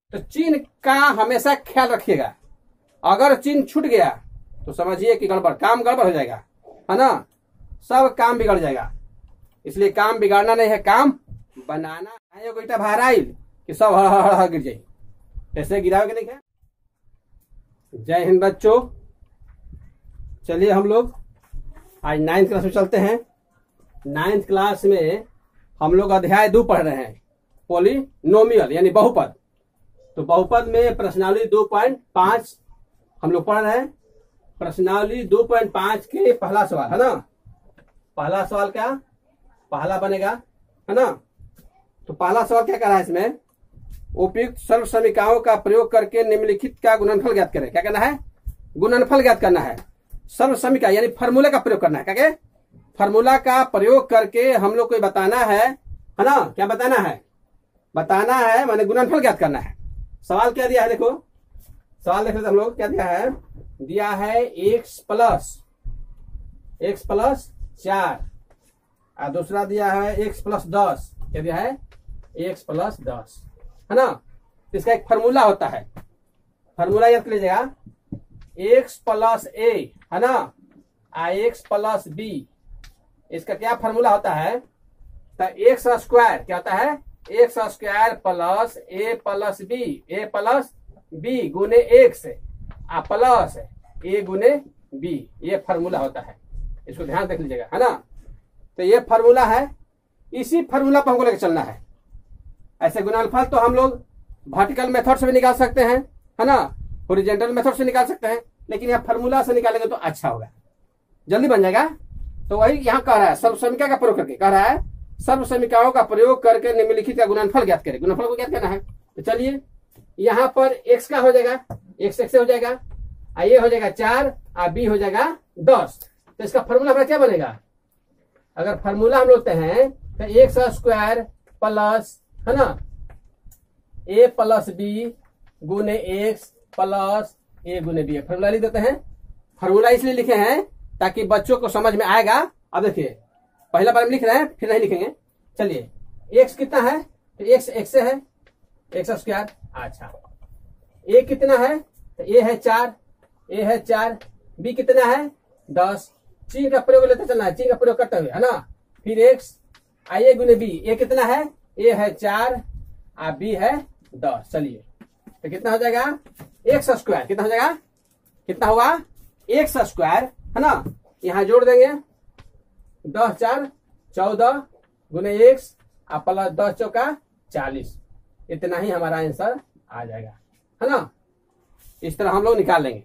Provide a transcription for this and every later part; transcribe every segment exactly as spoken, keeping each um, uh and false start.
तो चिन्ह का हमेशा ख्याल रखिएगा। अगर चिन्ह छूट गया तो समझिए कि गड़बड़, काम गड़बड़ हो जाएगा, है ना, सब काम बिगड़ जाएगा। इसलिए काम बिगाड़ना नहीं है, काम बनाना है। बेटा बाहर आई कि सब हड़ हड़ हड़ गिर जाए, ऐसे गिराओगे नहीं क्या? जय हिंद बच्चों। चलिए हम लोग आज नाइन्थ क्लास में चलते हैं। नाइन्थ क्लास में हम लोग अध्याय दो पढ़ रहे हैं, पॉलिनोमियल यानी बहुपद। तो बहुपद में प्रश्नावली दो पॉइंट पांच हम लोग पढ़ रहे हैं। प्रश्नावली दो पॉइंट पांच के पहला सवाल, है ना, पहला सवाल क्या पहला बनेगा, है ना। तो पहला सवाल क्या कर रहा है इसमें, उपयुक्त सर्व समीकरणों का प्रयोग करके निम्नलिखित का गुणनफल ज्ञात करें। क्या करना है? गुणनफल ज्ञात करना है। सर्व समीकरण यानी फार्मूला का प्रयोग करना है। क्या क्या? फार्मूला का प्रयोग करके हम लोग को बताना है, है ना। क्या बताना है? बताना है माने गुणनफल ज्ञात करना है। सवाल क्या दिया है, देखो सवाल देख लेते हम लोग। क्या दिया है? दिया है एक्स प्लस एक्स प्लस चार और दूसरा दिया है एक्स प्लस दस। क्या दिया है? एक्स प्लस दस, है ना। इसका एक फार्मूला होता है, फार्मूला याद कर लीजिएगा। एक्स प्लस ए, है ना, आ एक्स प्लस बी, इसका क्या फार्मूला होता है? तो एक्स स्क्वायर क्या होता है? X square plus A plus B, A plus B गुने एक्स आ प्लस ए गुने बी, ये फार्मूला होता है। इसको ध्यान देख लीजिएगा, है ना। तो ये फार्मूला है, इसी फार्मूला पर हमको लेकर चलना है। ऐसे गुणनफल तो हम लोग वर्टिकल मेथड से भी निकाल सकते हैं, है ना, हॉरिजॉन्टल मेथड से निकाल सकते हैं, लेकिन यह फार्मूला से निकालेंगे तो अच्छा होगा, जल्दी बन जाएगा। तो वही यहाँ कह रहा है, सर्व समीकरण का प्रयोग करके कह रहा है, सर्व समीकरणों का प्रयोग करके निम्नलिखित का गुणनफल ज्ञात करें। गुणनफल को ज्ञात करना है। तो चलिए यहाँ पर एक्स का हो जाएगा, एक्स एक्स से हो जाएगा, आ ये हो जाएगा चार, आ बी हो जाएगा दस। तो इसका फार्मूला हमारा क्या बनेगा? अगर फार्मूला हम लोगते हैं तो एक्स स्क्वायर प्लस, है ना, ए प्लस बी गुने एक्स प्लस ए गुने बी, फार्मूला लिख देते हैं। फार्मूला इसलिए लिखे हैं ताकि बच्चों को समझ में आएगा। अब देखिए पहला बार हम लिख रहे हैं, फिर नहीं लिखेंगे। चलिए एक्स कितना है? तो एक्स एक्स से है, एक्स स्क्वायर। अच्छा, ए कितना है? तो ए है चार, ए है चार, बी कितना है? दस। चिन्ह का प्रयोग लेते चलना है, चिन्ह का प्रयोग करते हुए, है ना। फिर एक्स आ ए गुने बी, ए कितना है? ए है चार आ बी है दस। चलिए तो कितना हो जाएगा? एक्स स्क्वायर कितना हो जाएगा? कितना हुआ? एक्स स्क्वायर, है ना, यहां जोड़ देंगे, दस चार चौदह गुने एक्स आ प्लस दस चौका चालीस। इतना ही हमारा आंसर आ जाएगा, है ना। इस तरह हम लोग निकाल लेंगे।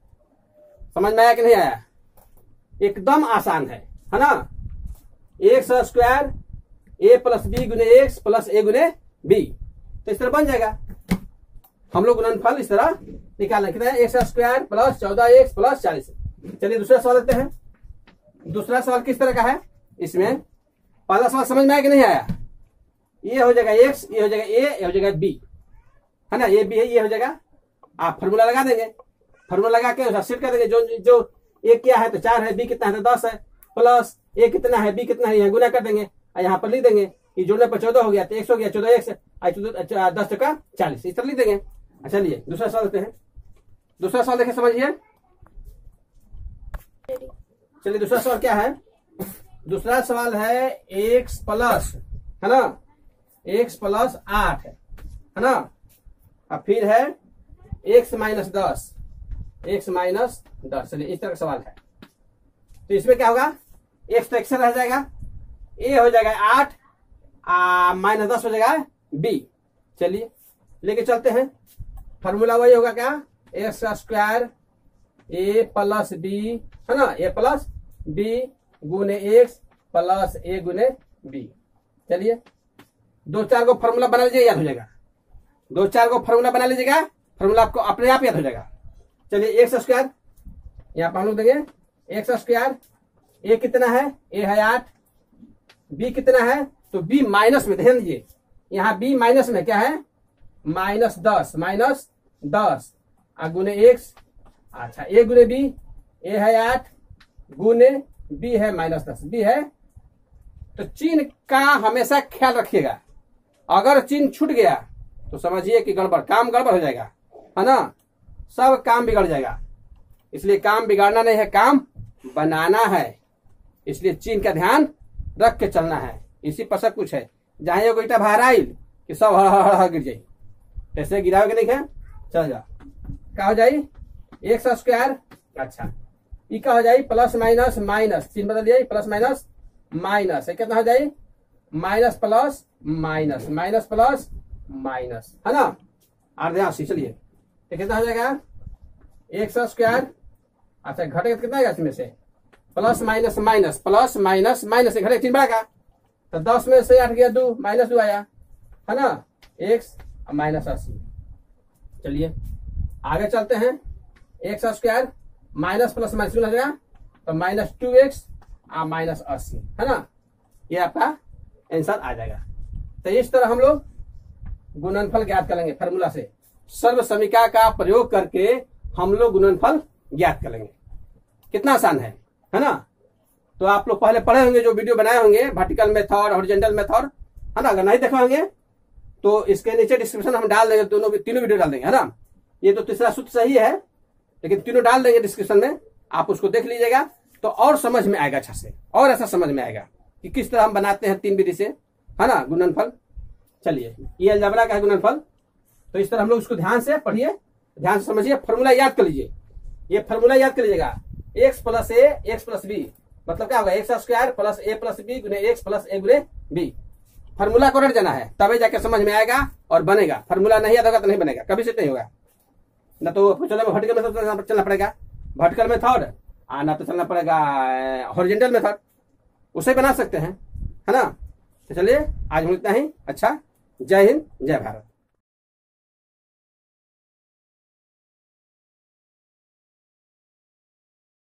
समझ में आया कि नहीं आया? एकदम आसान है, है ना। X square A plus B गुने एक्स प्लस ए गुने बी, तो इस तरह बन जाएगा। हम लोग गुणनफल इस तरह निकालें। कितना है? एक्स स्क्वायर प्लस चौदह एक्स प्लस चालीस। चलिए दूसरा सवाल लेते हैं। दूसरा सवाल किस तरह का है? इसमें पहला सवाल समझ में आया कि नहीं आया? ये हो जाएगा एक्स, ये हो जाएगा ए, ये हो जाएगा बी, है ना, ये बी है, ये हो जाएगा। आप फार्मूला लगा देंगे, फार्मूला लगा के सेट कर देंगे। जो जो ए क्या है तो चार है, बी कितना है तो दस है, प्लस ए कितना है, बी कितना है, यहाँ गुना कर देंगे, यहाँ पर लिख देंगे कि जोड़ने पर चौदह हो गया तो एक्स हो गया, चौदह एक्स दस टका चालीस, इस तरह लिख देंगे। चलिए दूसरा सवाल लेते हैं। दूसरा सवाल देखें, समझिए। चलिए दूसरा सवाल क्या है? दूसरा सवाल है एक्स प्लस, है ना, एक्स प्लस आठ, है ना, अब फिर है एक्स माइनस दस, एक्स माइनस दस। चलिए इस तरह का सवाल है। तो इसमें क्या होगा? एक्स तो एक्स रह जाएगा, ए हो जाएगा आठ, माइनस दस हो जाएगा बी। चलिए लेके चलते हैं। फार्मूला वही होगा क्या? X square A plus B, है ना, ए प्लस बी गुने एक्स प्लस ए गुने बी। चलिए दो चार को फार्मूला बना लीजिएगा, याद हो जाएगा। दो चार को फार्मूला बना लीजिएगा, फार्मूला आपको अपने आप याद हो जाएगा। चलिए एक्स स्क्वायर यहाँ पर हम लोग देंगे, एक्स स्क्वायर ए कितना है? ए है आठ, बी कितना है? तो बी माइनस में, ध्यान दीजिए यहाँ बी माइनस में क्या है? माइनस दस, माइनस दस गुने एक्स। अच्छा, ए गुने बी, ए है आठ गुने बी है माइनस दस, बी है। तो चिन्ह का हमेशा ख्याल रखिएगा। अगर चिन्ह छूट गया तो समझिए कि गड़बड़, काम गड़बड़ हो जाएगा, है ना, सब काम बिगड़ जाएगा। इसलिए काम बिगाड़ना नहीं है, काम बनाना है। इसलिए चीन का ध्यान रख के चलना है। इसी पर सब कुछ है। जहां ये गोईटा बाहर आइल कि सब हड़ हड़ हड़ गिर जाये, ऐसे गिराओगे नहीं है, चल जा क्या हो जाये एक्स स्क्वायर। अच्छा ई क्या हो जाये प्लस माइनस माइनस, चिन्ह बदल दिया, प्लस माइनस माइनस, कितना हो जाये minus plus minus, minus plus minus, है ना, अर्धयासी। चलिए तो कितना हो जाएगा एक्स स्क्वायर। अच्छा घटेगा कितना आएगा इसमें से, plus minus minus, plus minus minus, घटे चिन्ह बढ़ेगा तो दस में से आठ गया दो, माइनस दो आया, है ना, एक्स माइनस अस्सी। चलिए आगे चलते हैं, X square minus plus minus हो जाएगा तो माइनस टू एक्स माइनस अस्सी, है ना, ये आपका आंसर आ जाएगा। तो इस तरह हम लोग गुणनफल ज्ञात करेंगे फार्मूला से, सर्व समीका का प्रयोग करके हम लोग गुणनफल ज्ञात करेंगे। कितना आसान है, है ना। तो आप लोग पहले पढ़े होंगे, जो वीडियो बनाए होंगे वर्टिकल मेथड, हॉरिजॉन्टल मेथड, है ना। अगर नहीं देखे होंगे तो इसके नीचे डिस्क्रिप्शन हम डाल देंगे, दोनों तीनों वीडियो डाल देंगे, है ना। ये तो तीसरा सूत्र सही है लेकिन तीनों डाल देंगे डिस्क्रिप्शन में, आप उसको देख लीजिएगा तो और समझ में आएगा अच्छा से, और ऐसा समझ में आएगा कि किस तरह हम बनाते हैं तीन विधि से, है ना, गुणनफल। चलिए ये अलजेब्रा का है गुणनफल, तो इस तरह हम लोग उसको ध्यान से पढ़िए, ध्यान से समझिए, फॉर्मूला याद कर लीजिए। ये फॉर्मूला याद कर लीजिएगा, X plus A X plus B, मतलब क्या होगा X square plus A plus B गुने एक्स प्लस ए गुने बी। फॉर्मूला को रट जाना है, तभी जाके समझ में आएगा और बनेगा। फॉर्मूला नहीं आता तो नहीं बनेगा, कभी से नहीं होगा। ना तो चलो वर्टिकल मेथड चलना पड़ेगा, वर्टिकल मेथड, ना तो चलना पड़ेगा हॉरिजॉन्टल मेथड, उसे बना सकते हैं, है ना। तो चलिए आज हम इतना ही। अच्छा, जय हिंद जय भारत।